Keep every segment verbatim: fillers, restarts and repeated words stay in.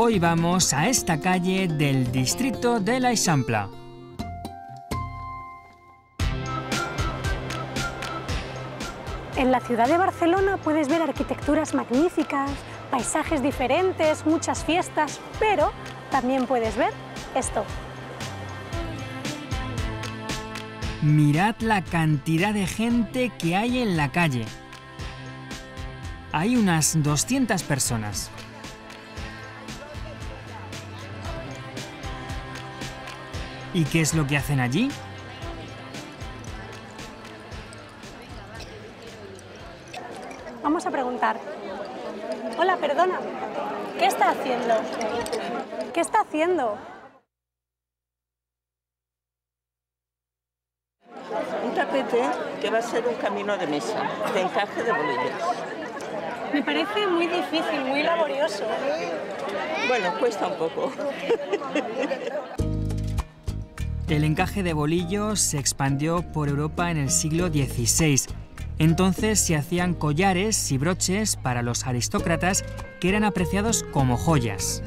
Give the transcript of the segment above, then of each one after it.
Hoy vamos a esta calle del distrito de l'Eixample. En la ciudad de Barcelona puedes ver arquitecturas magníficas, paisajes diferentes, muchas fiestas, pero también puedes ver esto. Mirad la cantidad de gente que hay en la calle. Hay unas doscientas personas. ¿Y qué es lo que hacen allí? Vamos a preguntar. Hola, perdona. ¿Qué está haciendo? ¿Qué está haciendo? Un tapete que va a ser un camino de mesa, de encaje de bolillos. Me parece muy difícil, muy laborioso. Bueno, cuesta un poco. El encaje de bolillos se expandió por Europa en el siglo dieciséis. Entonces se hacían collares y broches para los aristócratas que eran apreciados como joyas.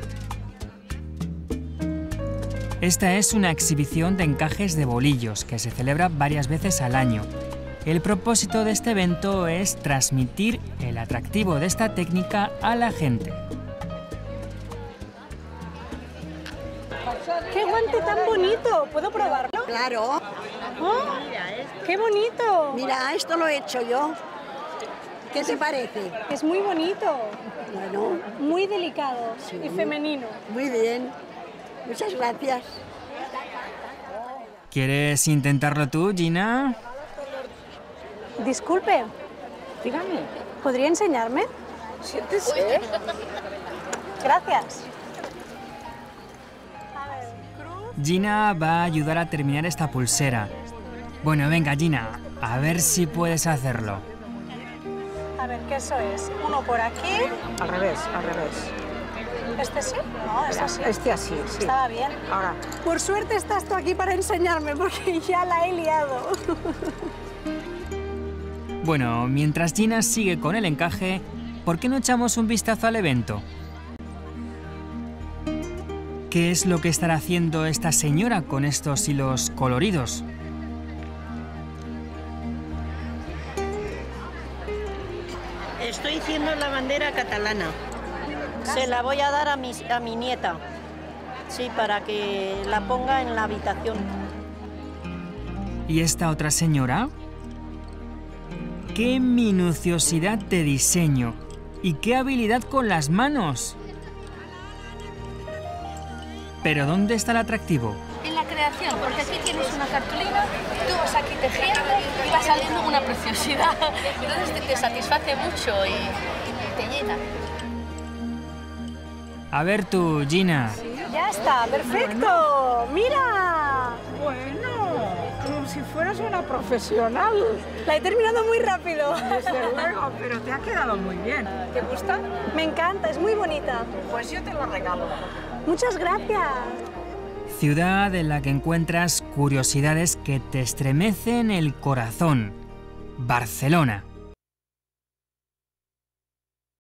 Esta es una exhibición de encajes de bolillos que se celebra varias veces al año. El propósito de este evento es transmitir el atractivo de esta técnica a la gente. ¡Qué guante tan bonito! ¿Puedo probarlo? Claro. ¡Oh! ¡Qué bonito! Mira, esto lo he hecho yo. ¿Qué te parece? Es muy bonito. Bueno. Muy delicado Sí. y femenino. Muy bien. Muchas gracias. ¿Quieres intentarlo tú, Gina? Disculpe, Dígame, ¿podría enseñarme? siéntese. Gracias. Gina va a ayudar a terminar esta pulsera. Bueno, venga, Gina, a ver si puedes hacerlo. A ver, ¿qué eso es? Uno por aquí. Al revés, al revés. ¿Este sí? No, es así. Este así, sí. Estaba bien. Ahora, Por suerte estás tú aquí para enseñarme, porque ya la he liado. Bueno, mientras Gina sigue con el encaje, ¿por qué no echamos un vistazo al evento? ¿Qué es lo que estará haciendo esta señora con estos hilos coloridos? Estoy haciendo la bandera catalana. Se la voy a dar a mi, a mi nieta. Sí, para que la ponga en la habitación. ¿Y esta otra señora? ¡Qué minuciosidad de diseño! ¡Y qué habilidad con las manos! ¿Pero dónde está el atractivo? En la creación, porque aquí tienes una cartulina, tú vas aquí tejiendo y va saliendo una preciosidad. Entonces te, te satisface mucho y, y te llena. A ver tú, Gina. Ya está, perfecto. ¡Mira! bueno, como si fueras una profesional. La he terminado muy rápido. Desde luego, pero te ha quedado muy bien. ¿Te gusta? Me encanta, es muy bonita. Pues yo te lo regalo. Muchas gracias. Ciudad en la que encuentras curiosidades que te estremecen el corazón. Barcelona.